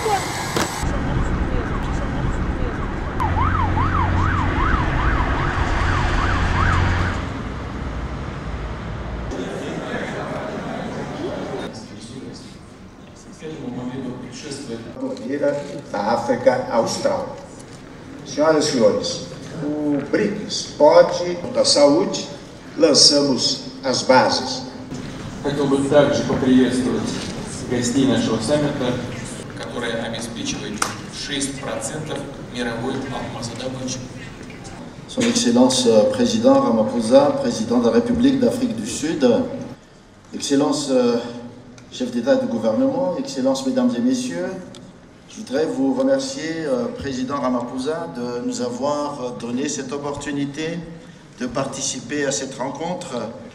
Da África Austral. Senhoras e senhores, o BRICS pode, da saúde, lançamos as bases. Хотел бы также поприветствовать гостей нашего саммита, которая обеспечивает 6% мировой алмазодобычи. Son Excellence Président Ramaphosa, Président de la République d'Afrique du Sud, Excellence Chef d'État et de gouvernement, Excellences Mesdames et Messieurs, je voudrais vous remercier, Président Ramaphosa, de nous avoir donné cette opportunité de participer à cette rencontre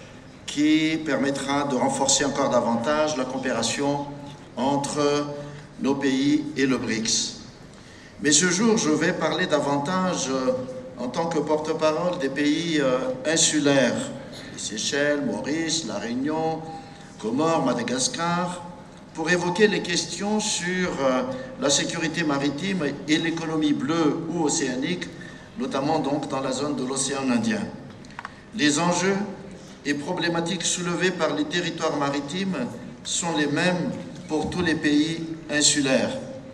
qui permettra de renforcer encore davantage la coopération entre nos pays et le BRICS. Mais ce jour, je vais parler davantage en tant que porte-parole des pays insulaires, les Seychelles, Maurice, La Réunion, Comores, Madagascar, pour évoquer les questions sur la sécurité maritime et l'économie bleue ou océanique, notamment donc dans la zone de l'océan Indien. Les enjeux et problématiques soulevées par les territoires maritimes sont les mêmes pour tous les pays insulaires.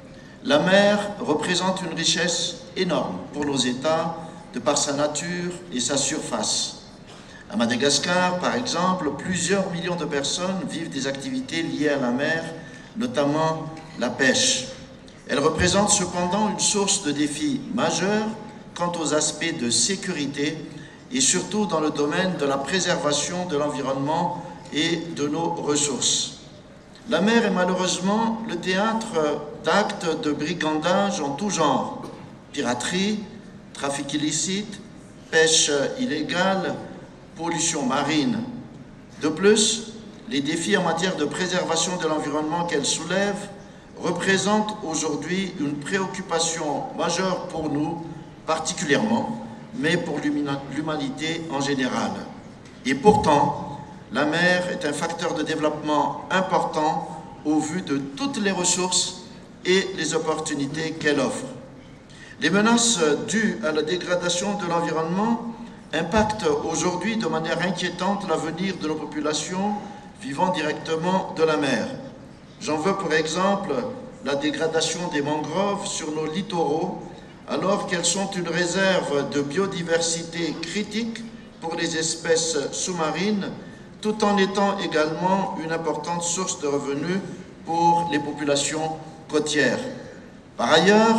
La mer représente une richesse énorme pour nos États de par sa nature et sa surface. À Madagascar, par exemple, plusieurs millions de personnes vivent des activités liées à la mer, notamment la pêche. Elle représente cependant une source de défis majeurs quant aux aspects de sécurité et surtout dans le domaine de la préservation de l'environnement et de nos ressources. La mer est malheureusement le théâtre d'actes de brigandage en tout genre, piraterie, trafic illicite, pêche illégale, pollution marine. De plus, les défis en matière de préservation de l'environnement qu'elle soulève représentent aujourd'hui une préoccupation majeure pour nous, particulièrement, mais pour l'humanité en général. Et pourtant, la mer est un facteur de développement important au vu de toutes les ressources et les opportunités qu'elle offre. Les menaces dues à la dégradation de l'environnement impactent aujourd'hui de manière inquiétante l'avenir de nos populations vivant directement de la mer. J'en veux pour exemple la dégradation des mangroves sur nos littoraux, alors qu'elles sont une réserve de biodiversité critique pour les espèces sous-marines, tout en étant également une importante source de revenus pour les populations côtières. Par ailleurs,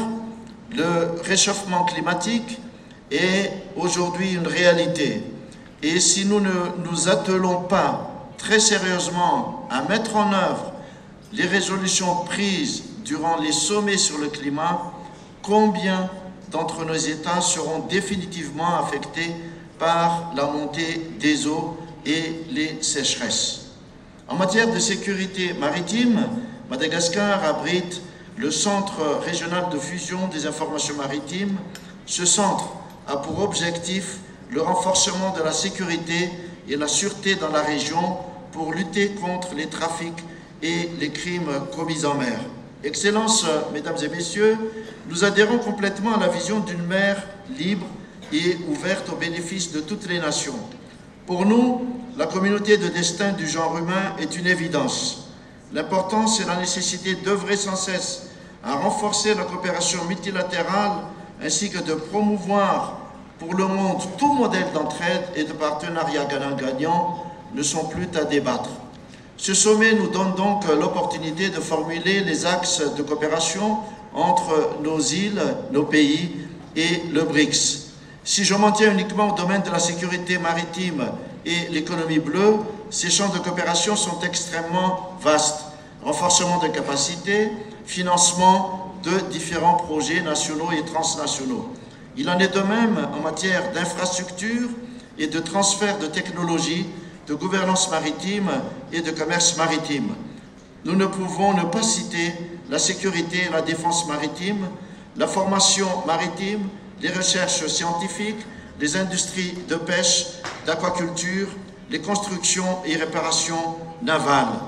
le réchauffement climatique est aujourd'hui une réalité. Et si nous ne nous attelons pas très sérieusement à mettre en œuvre les résolutions prises durant les sommets sur le climat, combien d'entre nos États seront définitivement affectés par la montée des eaux et les sécheresses? En matière de sécurité maritime, Madagascar abrite le Centre régional de fusion des informations maritimes. Ce centre a pour objectif le renforcement de la sécurité et la sûreté dans la région pour lutter contre les trafics et les crimes commis en mer. Excellences, Mesdames et Messieurs, nous adhérons complètement à la vision d'une mer libre et ouverte au bénéfice de toutes les nations. Pour nous, la communauté de destin du genre humain est une évidence. L'importance et la nécessité d'œuvrer sans cesse à renforcer la coopération multilatérale ainsi que de promouvoir pour le monde tout modèle d'entraide et de partenariat gagnant-gagnant ne sont plus à débattre. Ce sommet nous donne donc l'opportunité de formuler les axes de coopération entre nos îles, nos pays et le BRICS. Si je m'en tiens uniquement au domaine de la sécurité maritime et l'économie bleue, ces champs de coopération sont extrêmement vastes. Renforcement de capacités, financement de différents projets nationaux et transnationaux. Il en est de même en matière d'infrastructures et de transfert de technologies, de gouvernance maritime et de commerce maritime. Nous ne pouvons ne pas citer la sécurité et la défense maritime, la formation maritime, les recherches scientifiques, les industries de pêche, d'aquaculture, les constructions et réparations navales.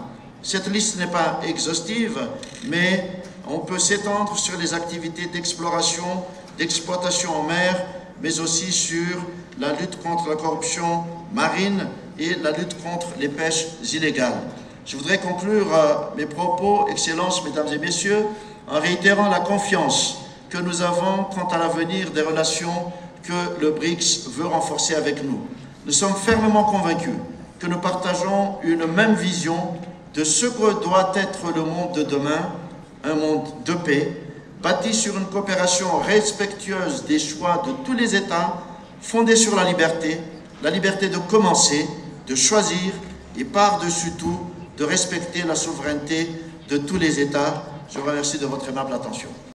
Cette liste n'est pas exhaustive, mais on peut s'étendre sur les activités d'exploration, d'exploitation en mer, mais aussi sur la lutte contre la corruption marine et la lutte contre les pêches illégales. Je voudrais conclure mes propos, Excellences, Mesdames et Messieurs, en réitérant la confiance que nous avons quant à l'avenir des relations que le BRICS veut renforcer avec nous. Nous sommes fermement convaincus que nous partageons une même vision de ce que doit être le monde de demain, un monde de paix, bâti sur une coopération respectueuse des choix de tous les États, fondée sur la liberté de commencer, de choisir et par-dessus tout, de respecter la souveraineté de tous les États. Je vous remercie de votre aimable attention.